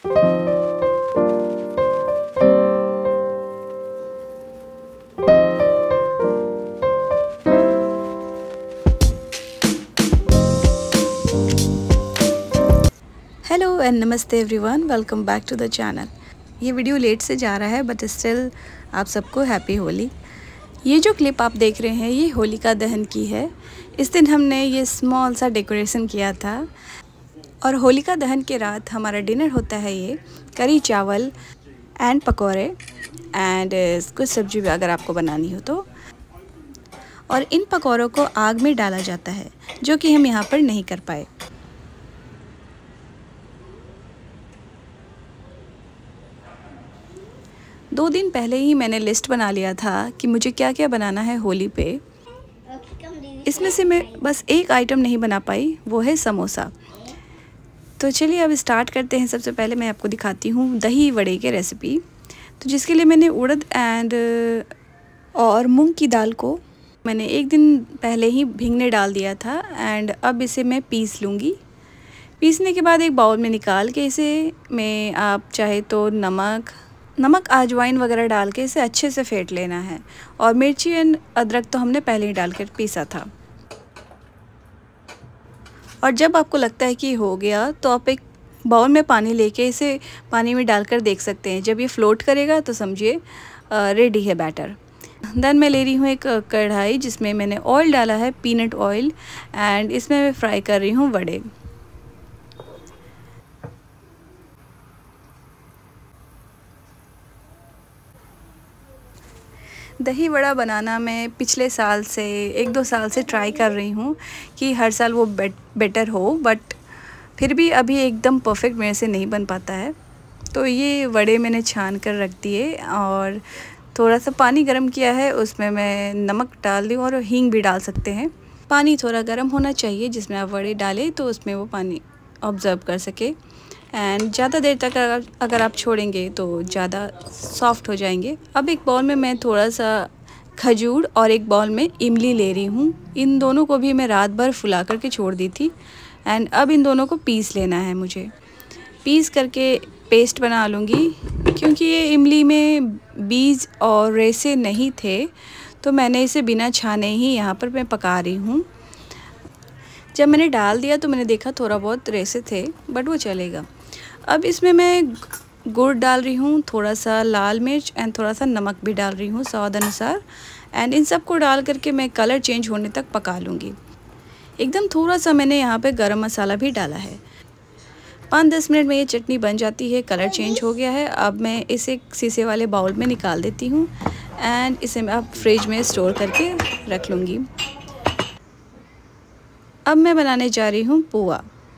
Hello and नमस्ते everyone, welcome back to the channel. ये video late से जा रहा है बट स्टिल आप सबको हैप्पी होली। ये जो क्लिप आप देख रहे हैं ये होलिका दहन की है। इस दिन हमने ये स्मॉल सा डेकोरेशन किया था और होलिका दहन के रात हमारा डिनर होता है ये करी चावल एंड पकौड़े एंड कुछ सब्जी भी अगर आपको बनानी हो तो। और इन पकौड़ों को आग में डाला जाता है जो कि हम यहाँ पर नहीं कर पाए। दो दिन पहले ही मैंने लिस्ट बना लिया था कि मुझे क्या क्या बनाना है होली पे। इसमें से मैं बस एक आइटम नहीं बना पाई, वो है समोसा। तो चलिए अब स्टार्ट करते हैं। सबसे पहले मैं आपको दिखाती हूँ दही वड़े के रेसिपी। तो जिसके लिए मैंने उड़द एंड और मूंग की दाल को मैंने एक दिन पहले ही भीगने डाल दिया था एंड अब इसे मैं पीस लूँगी। पीसने के बाद एक बाउल में निकाल के इसे मैं आप चाहे तो नमक अजवाइन वगैरह डाल के इसे अच्छे से फेंट लेना है। और मिर्ची एंड अदरक तो हमने पहले ही डाल कर पीसा था। और जब आपको लगता है कि हो गया तो आप एक बाउल में पानी लेके इसे पानी में डालकर देख सकते हैं। जब ये फ्लोट करेगा तो समझिए रेडी है बैटर। देन मैं ले रही हूँ एक कढ़ाई जिसमें मैंने ऑयल डाला है, पीनट ऑयल, एंड इसमें मैं फ्राई कर रही हूँ वड़े। दही वड़ा बनाना मैं पिछले साल से 1-2 साल से ट्राई कर रही हूँ कि हर साल वो बेटर हो, बट फिर भी अभी एकदम परफेक्ट मेरे से नहीं बन पाता है। तो ये वड़े मैंने छान कर रख दिए और थोड़ा सा पानी गरम किया है, उसमें मैं नमक डाल दी और हींग भी डाल सकते हैं। पानी थोड़ा गर्म होना चाहिए जिसमें आप वड़े डालें तो उसमें वो पानी ऑब्ज़र्व कर सके। एंड ज़्यादा देर तक अगर आप छोड़ेंगे तो ज़्यादा सॉफ्ट हो जाएंगे। अब एक बाउल में मैं थोड़ा सा खजूर और एक बाउल में इमली ले रही हूँ। इन दोनों को भी मैं रात भर फुला करके छोड़ दी थी एंड अब इन दोनों को पीस लेना है मुझे। पीस करके पेस्ट बना लूँगी। क्योंकि ये इमली में बीज और रेसे नहीं थे तो मैंने इसे बिना छाने ही यहाँ पर मैं पका रही हूँ। जब मैंने डाल दिया तो मैंने देखा थोड़ा बहुत रेसे थे बट वो चलेगा। अब इसमें मैं गुड़ डाल रही हूँ, थोड़ा सा लाल मिर्च एंड थोड़ा सा नमक भी डाल रही हूँ स्वाद अनुसार। एंड इन सब को डाल करके मैं कलर चेंज होने तक पका लूँगी। एकदम थोड़ा सा मैंने यहाँ पे गरम मसाला भी डाला है। 5-10 मिनट में ये चटनी बन जाती है, कलर चेंज हो गया है। अब मैं इसे शीशे वाले बाउल में निकाल देती हूँ एंड इसे मैं अब फ्रिज में स्टोर करके रख लूँगी। अब मैं बनाने जा रही हूँ पुआ।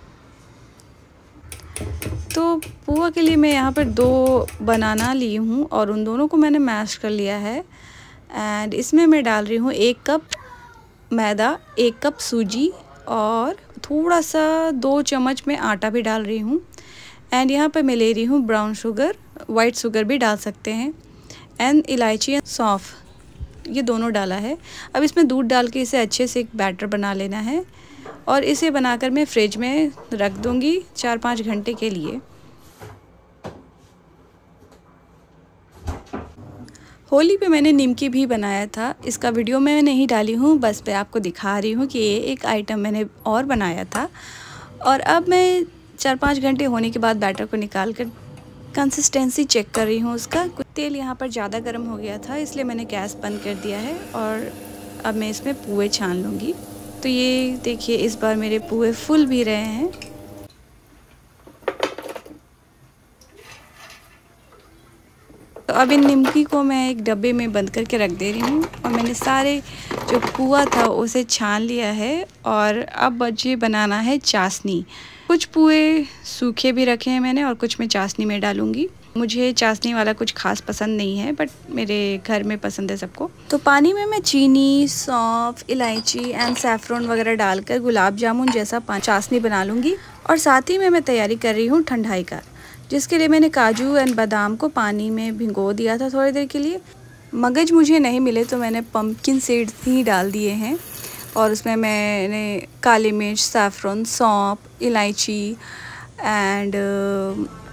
तो पुआ के लिए मैं यहाँ पर 2 बनाना ली हूँ और उन दोनों को मैंने मैश कर लिया है। एंड इसमें मैं डाल रही हूँ 1 कप मैदा, 1 कप सूजी और थोड़ा सा 2 चम्मच में आटा भी डाल रही हूँ। एंड यहाँ पर मैं ले रही हूँ ब्राउन शुगर, वाइट शुगर भी डाल सकते हैं, एंड इलायची एंड सौंफ, ये दोनों डाला है। अब इसमें दूध डाल के इसे अच्छे से एक बैटर बना लेना है और इसे बनाकर मैं फ्रिज में रख दूँगी 4-5 घंटे के लिए। होली पे मैंने निमकी भी बनाया था, इसका वीडियो मैं नहीं डाली हूँ, बस मैं आपको दिखा रही हूँ कि ये एक आइटम मैंने और बनाया था। और अब मैं 4-5 घंटे होने के बाद बैटर को निकाल कर कंसिस्टेंसी चेक कर रही हूँ उसका। तेल यहाँ पर ज़्यादा गर्म हो गया था इसलिए मैंने गैस बंद कर दिया है और अब मैं इसमें पुए छान लूँगी। तो ये देखिए इस बार मेरे पुए फुल भी रहे हैं। तो अब इन निमकी को मैं एक डब्बे में बंद करके रख दे रही हूँ और मैंने सारे जो पुआ था उसे छान लिया है। और अब मुझे बनाना है चाशनी। कुछ पुए सूखे भी रखे हैं मैंने और कुछ मैं चाशनी में डालूँगी। मुझे चाशनी वाला कुछ खास पसंद नहीं है बट मेरे घर में पसंद है सबको। तो पानी में मैं चीनी, सौंफ, इलायची एंड सैफरन वगैरह डालकर गुलाब जामुन जैसा चाशनी बना लूँगी। और साथ ही में मैं तैयारी कर रही हूँ ठंडाई का, जिसके लिए मैंने काजू एंड बादाम को पानी में भिगो दिया था थोड़ी देर के लिए। मगज मुझे नहीं मिले तो मैंने पम्पकिन सीड्स ही डाल दिए हैं और उसमें मैंने काली मिर्च, सैफरन, सौंफ, इलायची एंड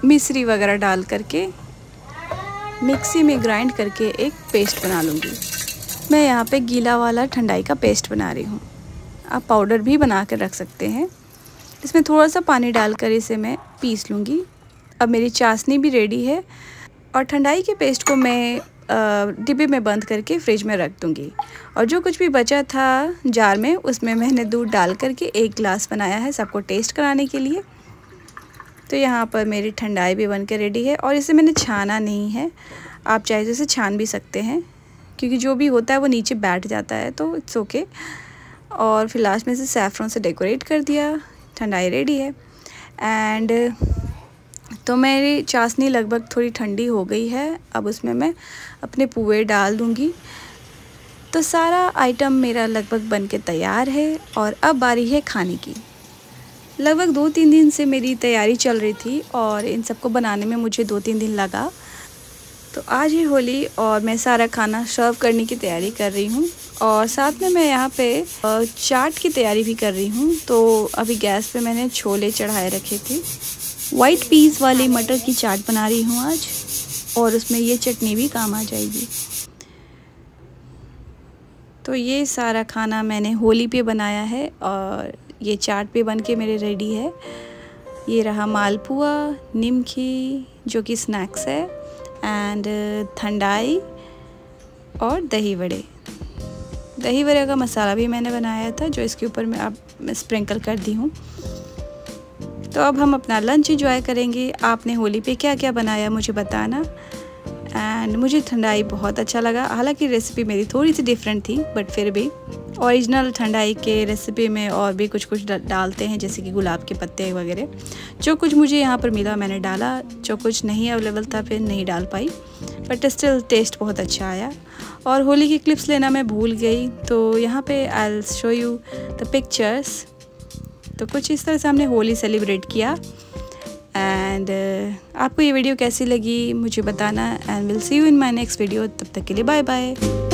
मिश्री वगैरह डाल करके मिक्सी में ग्राइंड करके एक पेस्ट बना लूँगी। मैं यहाँ पे गीला वाला ठंडाई का पेस्ट बना रही हूँ। आप पाउडर भी बना कर रख सकते हैं। इसमें थोड़ा सा पानी डालकर इसे मैं पीस लूँगी। अब मेरी चाशनी भी रेडी है और ठंडाई के पेस्ट को मैं डिब्बे में बंद करके फ्रिज में रख दूँगी। और जो कुछ भी बचा था जार में उसमें मैंने दूध डाल करके 1 गिलास बनाया है सबको टेस्ट कराने के लिए। तो यहाँ पर मेरी ठंडाई भी बन के रेडी है और इसे मैंने छाना नहीं है। आप चाहे तो इसे छान भी सकते हैं क्योंकि जो भी होता है वो नीचे बैठ जाता है, तो इट्स ओके। और फिर लास्ट में से सैफ़रॉन से डेकोरेट कर दिया। ठंडाई रेडी है। एंड तो मेरी चाशनी लगभग थोड़ी ठंडी हो गई है। अब उसमें मैं अपने पुए डाल दूँगी। तो सारा आइटम मेरा लगभग बन के तैयार है और अब बारी है खाने की। लगभग 2-3 दिन से मेरी तैयारी चल रही थी और इन सबको बनाने में मुझे 2-3 दिन लगा। तो आज है होली और मैं सारा खाना सर्व करने की तैयारी कर रही हूँ और साथ में मैं यहाँ पे चाट की तैयारी भी कर रही हूँ। तो अभी गैस पे मैंने छोले चढ़ाए रखे थे। वाइट पीस वाली मटर की चाट बना रही हूँ आज और उसमें ये चटनी भी काम आ जाएगी। तो ये सारा खाना मैंने होली पे बनाया है और ये चाट पे बन के मेरे रेडी है। ये रहा मालपुआ, निमकी जो कि स्नैक्स है, एंड ठंडाई और दही वड़े। दही वड़े का मसाला भी मैंने बनाया था जो इसके ऊपर मैं स्प्रिंकल कर दी हूँ। तो अब हम अपना लंच एंजॉय करेंगे। आपने होली पे क्या क्या बनाया मुझे बताना। एंड मुझे ठंडाई बहुत अच्छा लगा। हालांकि रेसिपी मेरी थोड़ी सी डिफरेंट थी बट फिर भी ओरिजिनल ठंडाई के रेसिपी में और भी कुछ डालते हैं जैसे कि गुलाब के पत्ते वगैरह। जो कुछ मुझे यहाँ पर मिला मैंने डाला, जो कुछ नहीं अवेलेबल था फिर नहीं डाल पाई, बट स्टिल टेस्ट बहुत अच्छा आया। और होली की क्लिप्स लेना मैं भूल गई, तो यहाँ पे I will show you the pictures. तो कुछ इस तरह से हमने होली सेलिब्रेट किया। एंड आपको ये वीडियो कैसी लगी मुझे बताना। And will see you in my next video. तब तक के लिए बाय बाय।